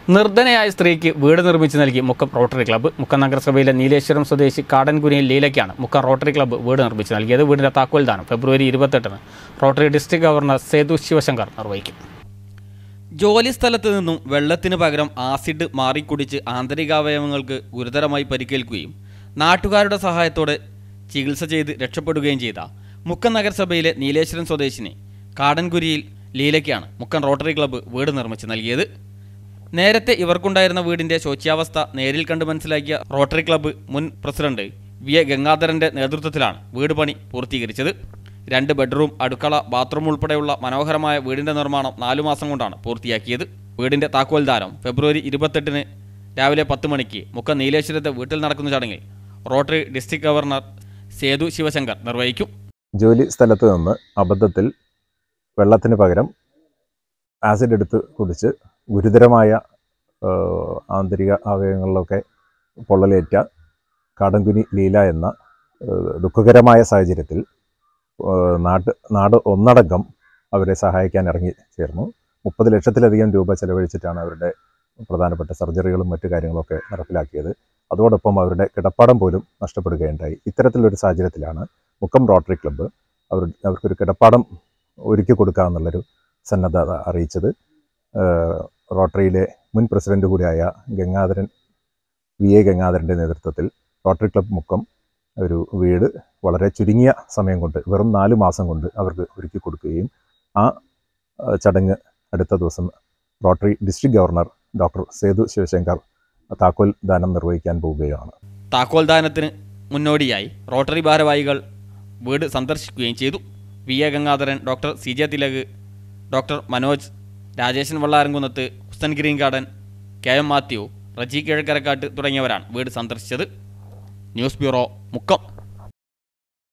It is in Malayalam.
നിർധനയായ സ്ത്രീക്ക് വീട് നിർമ്മിച്ചു നൽകി മുക്കം റോട്ടറി ക്ലബ്ബ്. മുക്കം നഗരസഭയിലെ നീലേശ്വരം സ്വദേശി കാടൻകുനിയിൽ ലീലയ്ക്കാണ് മുക്കം റോട്ടറി ക്ലബ്ബ് വീട് നിർമ്മിച്ചു നൽകിയത്. വീടിന്റെ താക്കോൽ ദാനം ഫെബ്രുവരി 28-ന് rotary district governor Sethu Sivasankar നിർവഹിക്കും. ജോലി സ്ഥലത്ത് നിന്നും വെള്ളത്തിന് പകരം ആസിഡ് മാറിക്കുടിച്ച് ആന്തരികാവയവങ്ങൾക്ക് ഗുരുതരമായി പരിക്കേൽക്കുകയും നാട്ടുകാരുടെ സഹായത്തോടെ ചികിത്സ ചെയ്ത് രക്ഷപ്പെടുകയും ചെയ്ത മുക്കം നഗരസഭയിലെ നീലേശ്വരം സ്വദേശിനി കാടൻകുരിയിൽ ലീലയ്ക്കാണ് മുക്കം റോട്ടറി ക്ലബ്ബ് വീട് നിർമ്മിച്ചു നൽകിയത്. നേരത്തെ ഇവർക്കുണ്ടായിരുന്ന വീടിന്റെ ശോച്യാവസ്ഥ നേരിൽ കണ്ട് മനസ്സിലാക്കിയ റോട്ടറി ക്ലബ്ബ് മുൻ പ്രസിഡന്റ് വി എ ഗംഗാധരന്റെ നേതൃത്വത്തിലാണ് വീട് പണി പൂർത്തീകരിച്ചത്. 2 ബെഡ്റൂം, അടുക്കള, ബാത്റൂം ഉൾപ്പെടെയുള്ള മനോഹരമായ വീടിന്റെ നിർമ്മാണം 4 മാസം കൊണ്ടാണ് പൂർത്തിയാക്കിയത്. വീടിന്റെ താക്കോൽ ദാനം ഫെബ്രുവരി 28-ന് രാവിലെ 10 മണിക്ക് മുക്കം നീലേശ്വരത്തെ വീട്ടിൽ നടക്കുന്ന ചടങ്ങിൽ rotary district governor Sethu Sivasankar നിർവഹിക്കും. ജോലി സ്ഥലത്ത് നിന്ന് അബദ്ധത്തിൽ വെള്ളത്തിന് പകരം ആസിഡ് എടുത്ത് കുടിച്ച് ഗുരുതരമായ ആന്തരിക അവയവങ്ങളിലൊക്കെ പൊള്ളലേറ്റ കാടൻകുനി ലീല എന്ന ദുഃഖകരമായ സാഹചര്യത്തിൽ നാട് ഒന്നടങ്കം അവരെ സഹായിക്കാൻ ഇറങ്ങി ചേർന്നു. 30 ലക്ഷത്തിലധികം രൂപ ചെലവഴിച്ചിട്ടാണ് അവരുടെ പ്രധാനപ്പെട്ട സർജറികളും മറ്റു കാര്യങ്ങളൊക്കെ നടപ്പിലാക്കിയത്. അതോടൊപ്പം അവരുടെ കിടപ്പാടം പോലും നഷ്ടപ്പെടുകയുണ്ടായി. ഇത്തരത്തിലൊരു സാഹചര്യത്തിലാണ് മുക്കം റോട്ടറി ക്ലബ്ബ് അവർക്കൊരു കിടപ്പാടം ഒരുക്കി കൊടുക്കാമെന്നുള്ളൊരു സന്നദ്ധത അറിയിച്ചത്. റോട്ടറിയിലെ മുൻ പ്രസിഡന്റ് കൂടിയായ വി എ ഗംഗാധരൻ്റെ നേതൃത്വത്തിൽ റോട്ടറി ക്ലബ്ബ് മുക്കം ഒരു വീട് വളരെ ചുരുങ്ങിയ സമയം കൊണ്ട്, വെറും 4 മാസം കൊണ്ട് അവർക്ക് ഒരുക്കി കൊടുക്കുകയും ആ ചടങ്ങ് അടുത്ത ദിവസം rotary district governor doctor Sethu Sivasankar താക്കോൽ ദാനം നിർവഹിക്കാൻ പോവുകയാണ്. താക്കോൽ ദാനത്തിന് മുന്നോടിയായി റോട്ടറി ഭാരവാഹികൾ വീട് സന്ദർശിക്കുകയും ചെയ്തു. V A Gangadharan, doctor CJ Thilak, doctor Manoj, Rajesan Vallaramkunnath, Husan green garden, KM Mathew, Reji Kizhakkarakkattu തുടങ്ങിയവരാണ് വീട് സന്ദർശിച്ചത്. News bureau, Mukkam.